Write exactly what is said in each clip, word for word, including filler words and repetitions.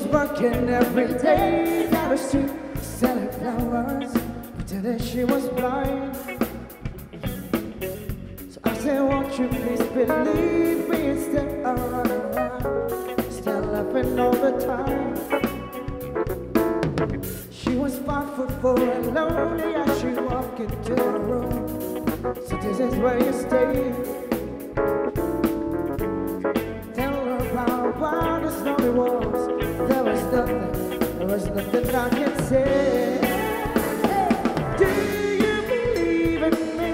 working every day down the street, selling flowers, pretending she was blind. So I said, won't you please believe me instead of running around, still laughing all the time. She was five foot four and lonely as she walked into her room. So this is where you stay. Tell her how wild the snowy was. There was nothing, there was nothing I can say. Do you believe in me?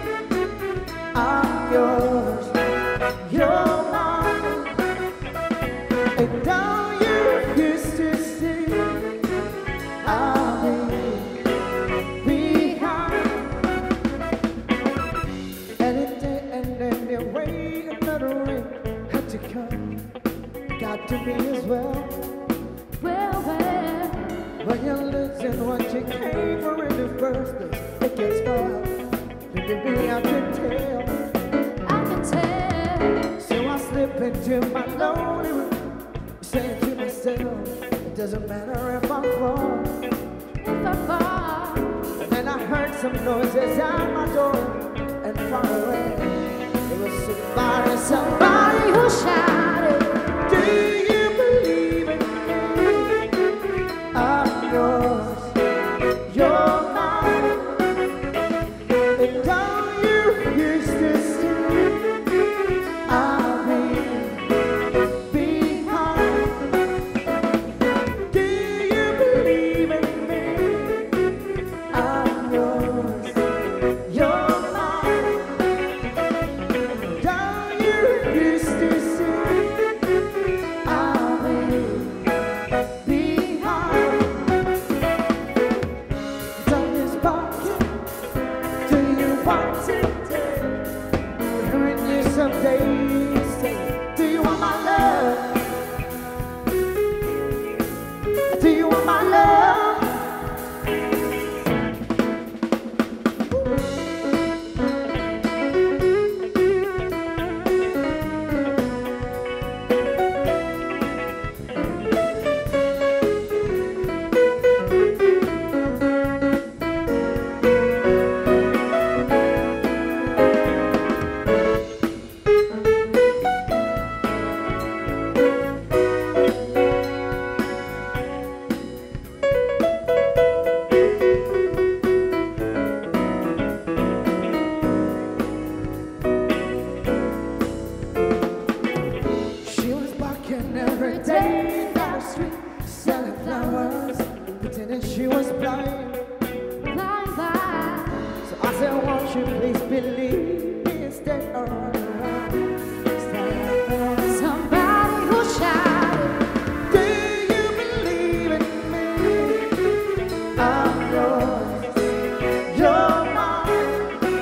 I'm yours, you're mine. And don't you refuse to see I'll be behind. Any day and any way, another ring had to come. Got to be as well. Well, well, When you're losing what you came for in the first place, it gets hard. Baby, I can tell, I can tell. so I slip into my lonely room, saying to myself, it doesn't matter if I fall. If I fall, And I heard some noises at my door, and far away there was somebody, somebody who shouted, do you believe in me? I'm yours, you're mine. And don't you refuse to see I'll be behind. Do you believe in me? I'm yours, you're mine. Don't you refuse to see I'll be behind. Time is passing. Do you want it? Hearing you someday say, do you want my love? Do you want my love? She was walking every day down the street, selling flowers, pretending she was blind. blind, blind. So I said, won't you please believe me instead of running around, standing Somebody who shouted, do you believe in me? I'm yours, you're mine.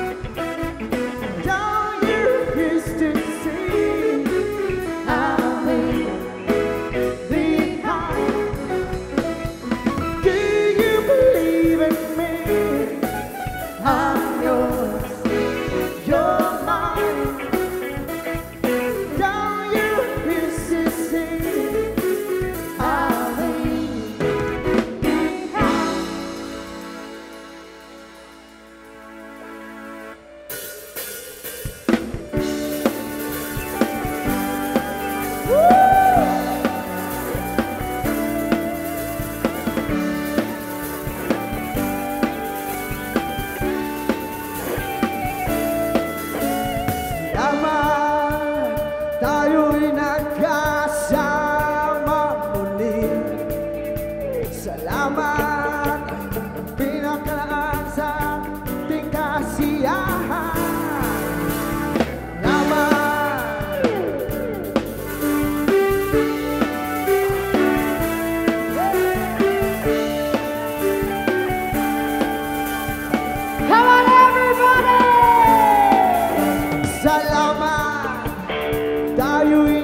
Don't you refuse to see I'll be behind. Do you believe in me? I'm yours, you're mine. Don't you refuse to see I'll be behind. Salamat, tayo'y nagkasama muli. Salamat, pinakalaan sa ating kasiyahan. Salamat. come on everybody! Salamat, tayo'y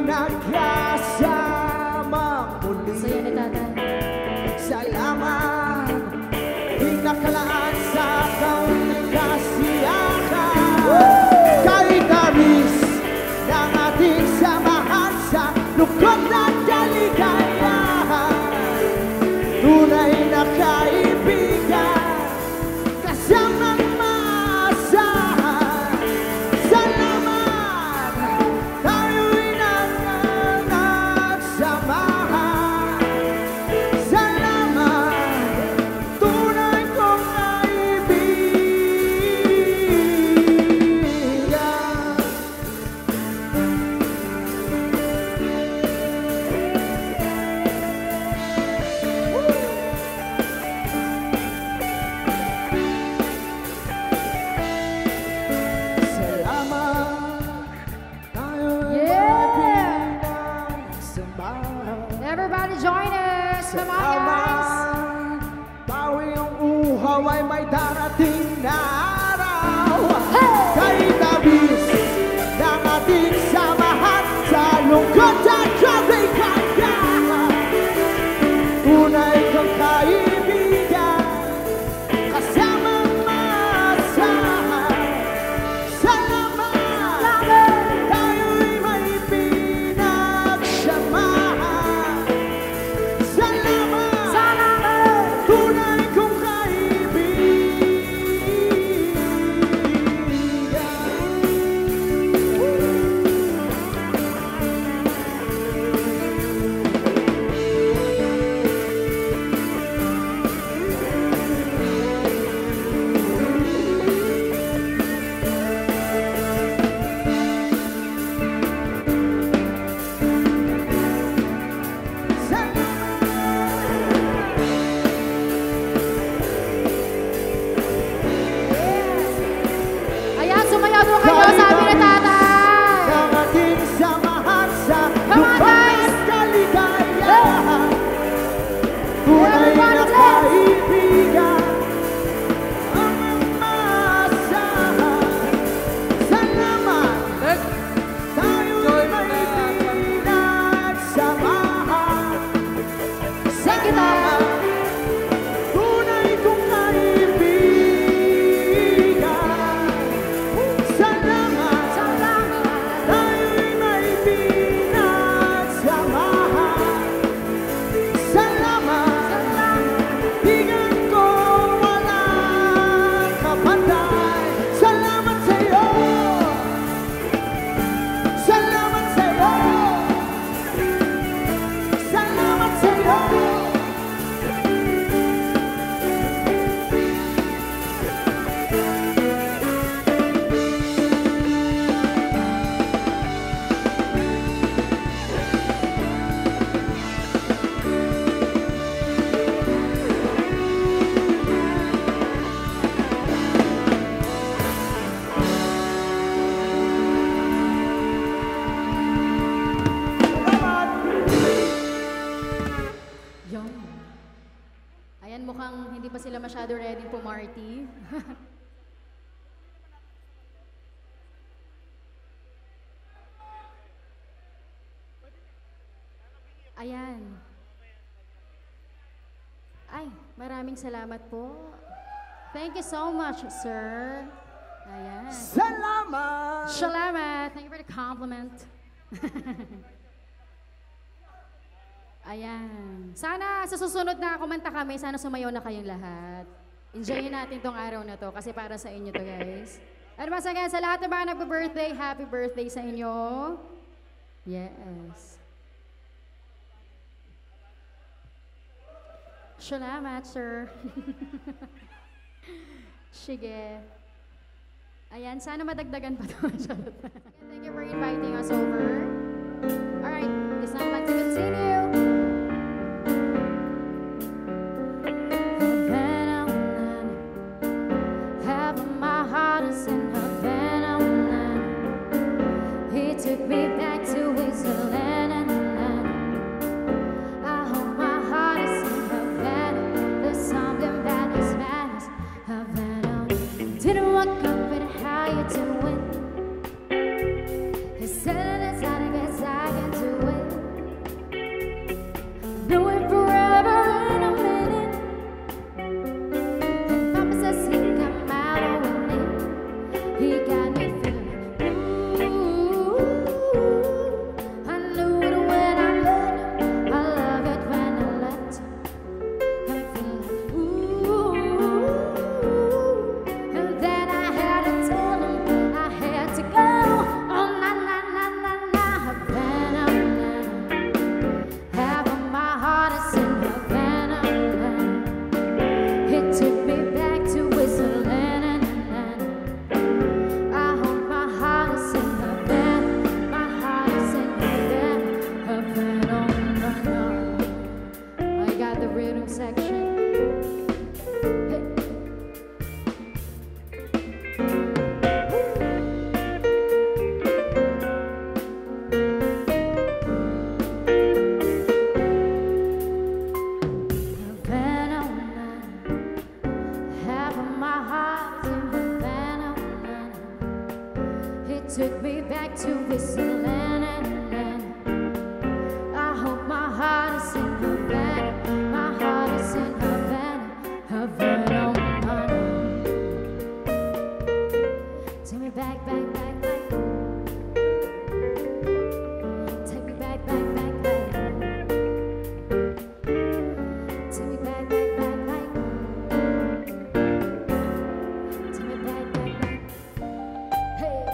darating na araw kay tabis ng ating samahan sa lungkot at kaligaya. Tunay kang kaibigan, kasamang maasahan. Salamat, tayo'y may pinagsamahan. Salamat, tunay kong Ayan, sumayaw po kayo, sabi ni tatay. ng ating samahan sa Come on, lungkot guys. at kaligayahan. Tunay na kaibigan, ang maasahan. Salamat, tayo'y may pinagsamahan. Thank you, tay. Tunay kong kaibigan. Salamat, tayo'y may pinagsamahan. Salamat, higan ko walang kapantay. Salamat sa'yo, salamat sa'yo, salamat sa'yo. Yun. Ayan, mukhang hindi pa sila masyado ready po, Marty. Ayan. Ay, maraming salamat po. Thank you so much, sir. Ayan. Salamat. Salamat. Thank you for the compliment. Ayan. Sana sa susunod na kumanta kami, sana sumayaw na kayong lahat. Enjoyin natin tong araw na to kasi para sa inyo to, guys. And once again, sa lahat ng mga nagbe-birthday, happy birthday sa inyo. Yes. Salamat, sir. Sige. Ayan, sana madagdagan pa to. Thank you for inviting us over. Alright, it's now time to continue. Half of my heart is in Havana. He took me back to Switzerland. I hope my heart is in Havana. There's something that is Spanish. Havana. Didn't walk up and how you doing? He said it's not a guess I can do it. Do it forever in a minute. And Papa says he come out with it. He got me feeling ooh. me back to Switzerland. I hope my heart is in Havana. My heart is in Havana, Havana. Take me back, back, back, back. Take me back, back, back, back. Take me back, back, back, back. Take me back, back, back. Hey.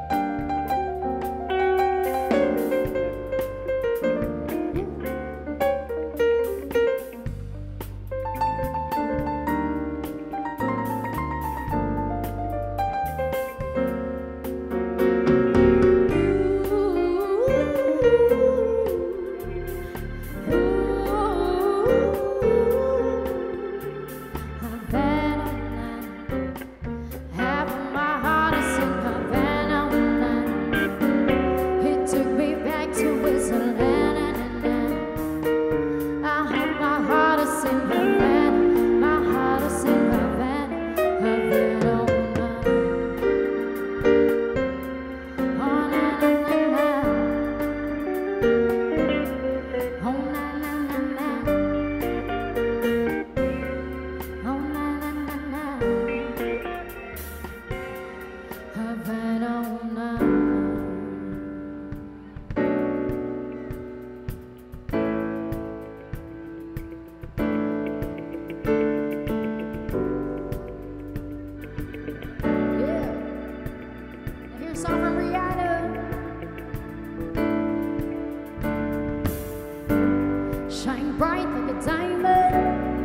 Shine bright like a diamond.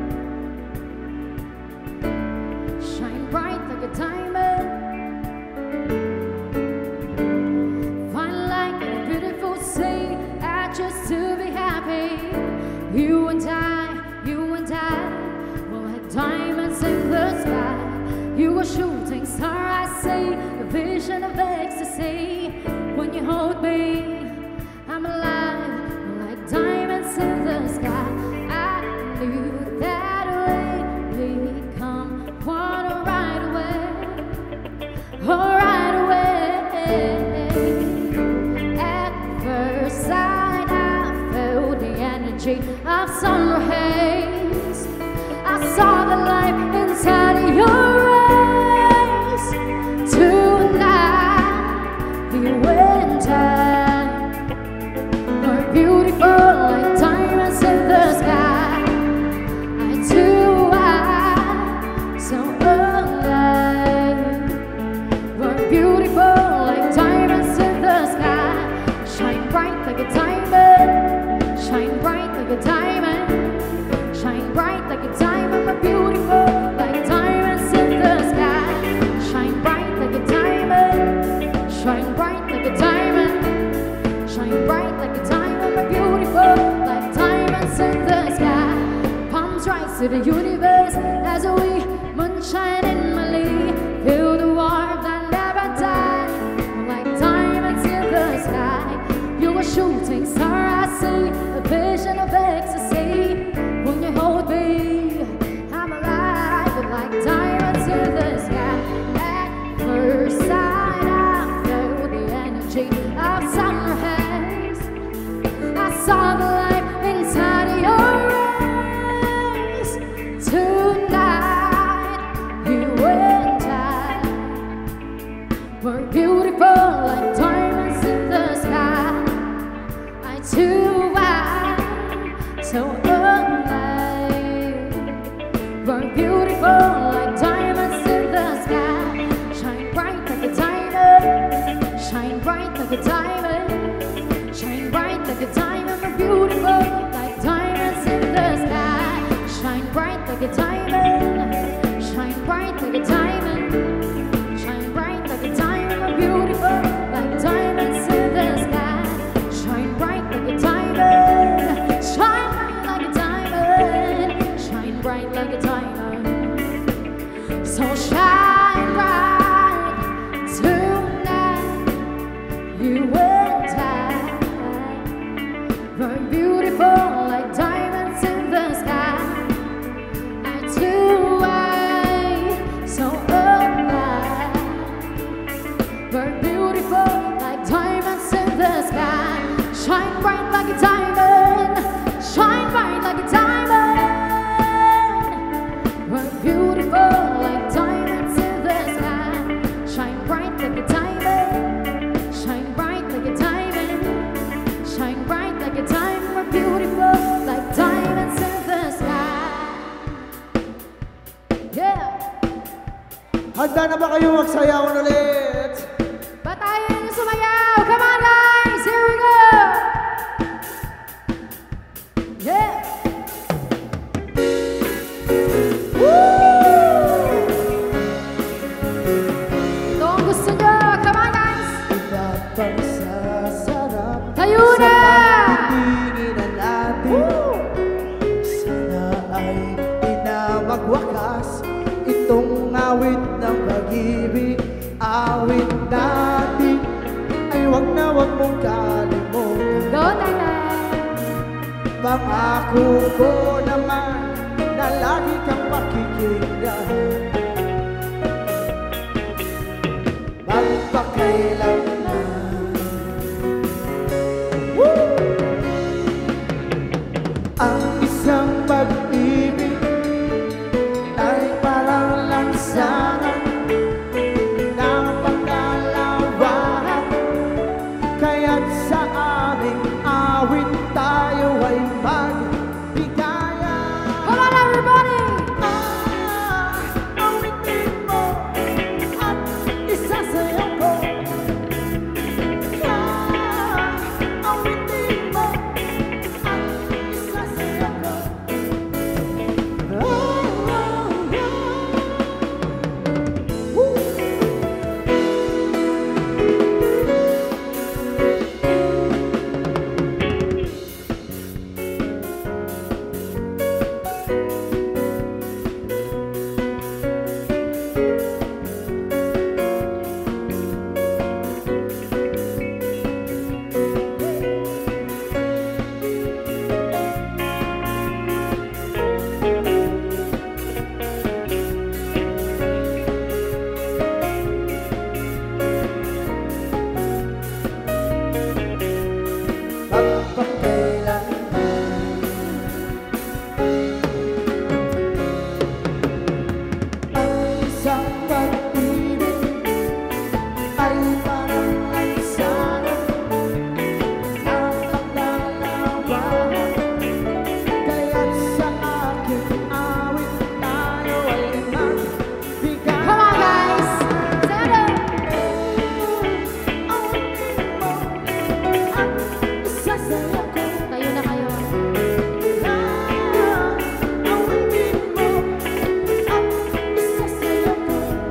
Shine bright like a diamond. Fine like a beautiful sea. I just to be happy. You and I, you and I, were like diamonds in the sky. You were shooting star, I see, a vision of ecstasy. When you hold me, I'm alive, like diamonds in the sky. I knew that we'd become one right away, oh, right away. At first sight, I felt the energy of sun rays. I saw the light inside of your eyes. Tonight, you and I are beautiful like diamonds in the sky. I do, I so alive. We're beautiful like diamonds in the sky. Shine bright like a diamond. Shine bright like a diamond. Shine bright like a diamond. We're beautiful like diamonds in the sky. Shine bright like a diamond. Shine bright like a diamond. Shine bright like a diamond. We're beautiful like diamonds in the sky. Palms rise to the universe as we moonshine in Mali. Feel the warmth that never die like diamonds in the sky. You were shooting star, I see, a vision of ecstasy. When you hold me, I'm alive like diamonds in the sky. At first sight, I felt the energy of sun rays. I saw the light inside of your eyes. Tonight, you and I were beautiful like diamonds in the sky. I too, I so alive. We're beautiful like diamonds in the sky. Shine bright like a diamond. Shine bright like a diamond. Shine bright like a diamond. We're beautiful like diamonds in the sky. Shine bright like a diamond. Shine bright like a diamond. Shine bright like a diamond. We're beautiful like diamonds in the sky. Shine bright like a diamond. Shine bright like a diamond. Shine bright like a diamond. So shine bright tonight. You and I were beautiful like diamonds in the sky. I do, I so alive. We're beautiful Handa na ba kayo magsayaw ulit? Ba tayo yung sumayaw? Come on guys! Here we go! Yeah! Woo! Ito ang gusto nyo! Come on guys! Ipapagsasarap Tayo na! pagtitinginan natin. Sana ay di na magwakas itong awit ng pag-ibig. Awit natin ay wag na wag mong kalimutan. Go, nanay! Pangako ko naman na lagi kang pakikinggan. Magpakailanman. Woo! Ang isang pag-ibig ay parang lansangan ng pagkalawahan. Kaya't sa aming awit tayo ay magbigayan. Come on everybody! Ah, awitin mo at isasayaw ko. Ah, awitin mo at isasayaw ko. Oh, oh, oh. Woo! Magpakailanman. Ang isang pag-ibig ay parang lansangan ng pagkalawahan. Kaya't sa aking awit tayo ay magbigayan. Come on guys! Settle! Awitin mo at isasayaw ko. Tayo na kayo. Ah, awitin mo at isasayaw ko.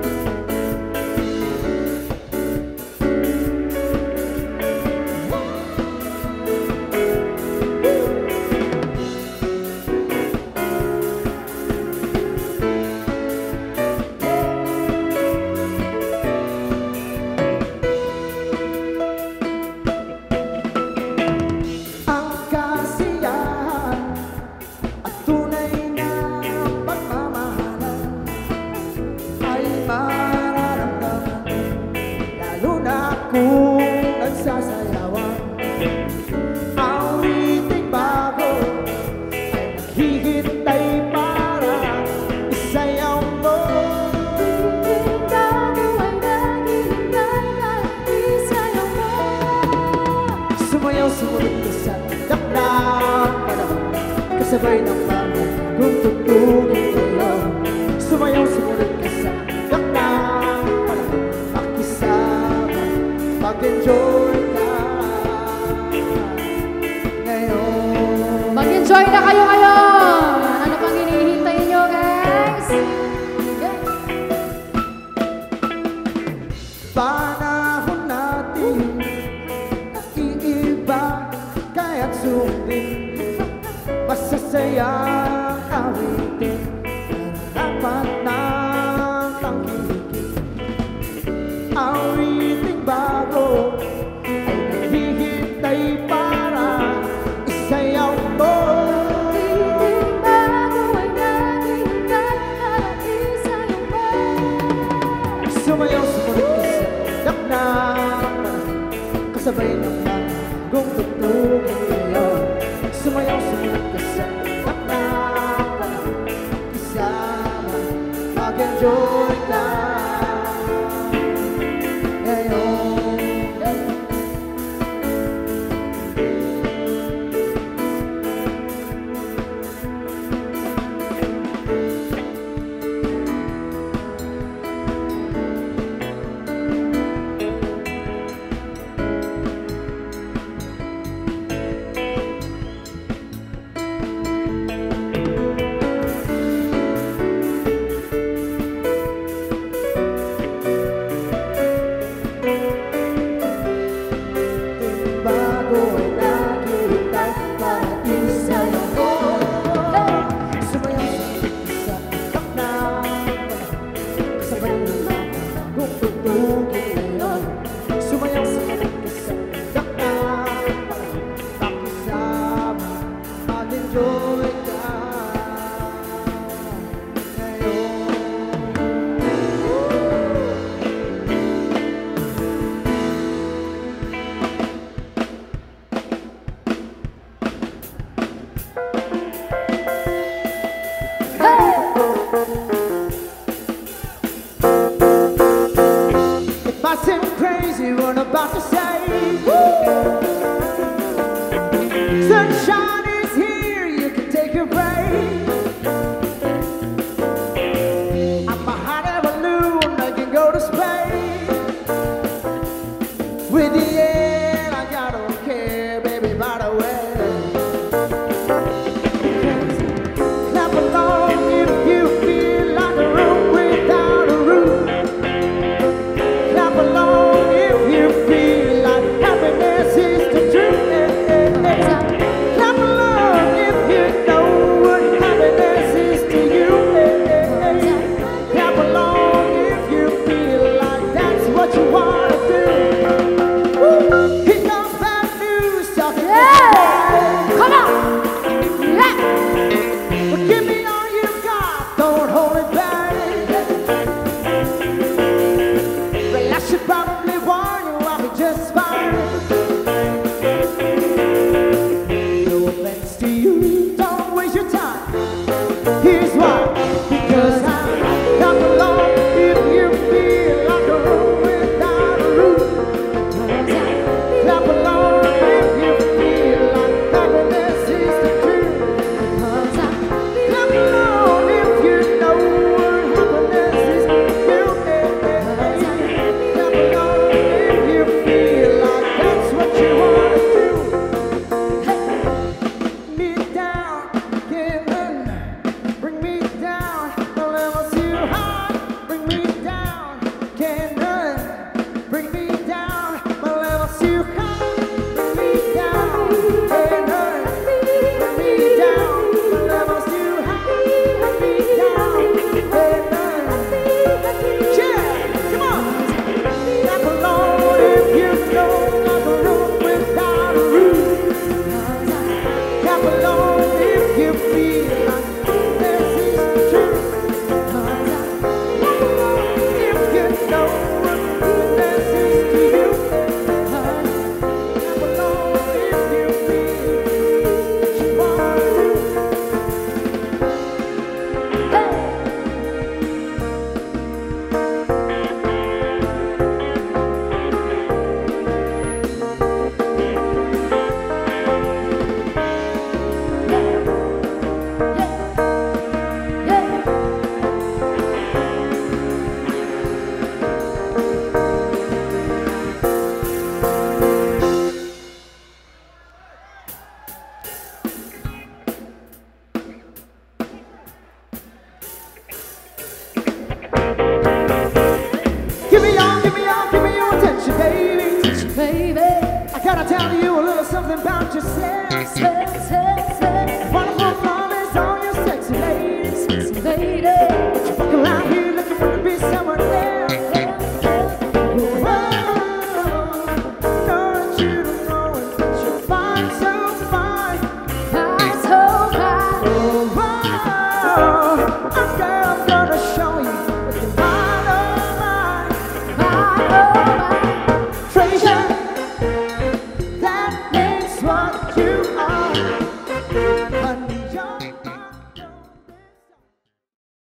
Ang kasiyahan at tunay na pagmamahalan ay mararamdaman, lalo na kung nagsasayawan. Awiting bago ay naghihintay para isayaw mo. Bago ay naghihintay na isayaw mo. Sumayaw, sumunod ka sa tatak ng panahon, kasabay ng mga kung tutugin kayo. Sumayaw, sumunod ka sa tatak ng panahon, makisama, mag-enjoy ka ngayon. Mag-enjoy na kayo ngayon! Ano pang hinihintay nyo guys? Yeah. Panahon natin naiiba, kaya't sundin masasayang awitin, dapat ng tangkilikin. Awiting bago ay naghihintay para isayaw mo. Bago ay naghihintay na isayaw mo. Sumayaw, sumunod ka sa tatak ng panahon, kasabay ng bagong tutugin kayo. Sumayaw, sumunod ka sa tatak ng panahon, isama, mag-enjoy ka ngayon. to say. Sunshine is here, you can take a break. I'm a hot air balloon, I can go to space. With the air, like I don't care, baby, by the way. Clap along if you feel like a room without a roof. Clap along if you feel like happiness is the truth. Clap along if you know what happiness is to you. Clap along if you feel like that's what you want to do. Here comes bad news talking. Yeah! Come on! Yeah! Well, give me all you got, don't hold it back. Well, I should probably warn you, I'll be just fine. No offense to you, don't waste your time. Here's why, because I'm not alone. If you feel like a room without a roof, clap along if you feel like happiness is the truth. Clap along if you know what happiness is to you. Clap along if you feel like that's what you want to do. Me down, again, bring me down, the level's too high. Bring me down, can't run. Bring me down, my level's too high. Bring me down, can't run. Bring me down, my level's too high. Bring me down, can't run. Yeah, come on. Clap along if you know like a room without a roof. Clap along if you feel like this is the truth. Clap along if you know what this is to you. Clap along if you feel what you want to do. Give me your, give me your, give me your attention, baby. Baby, I gotta tell you a little something about yourself.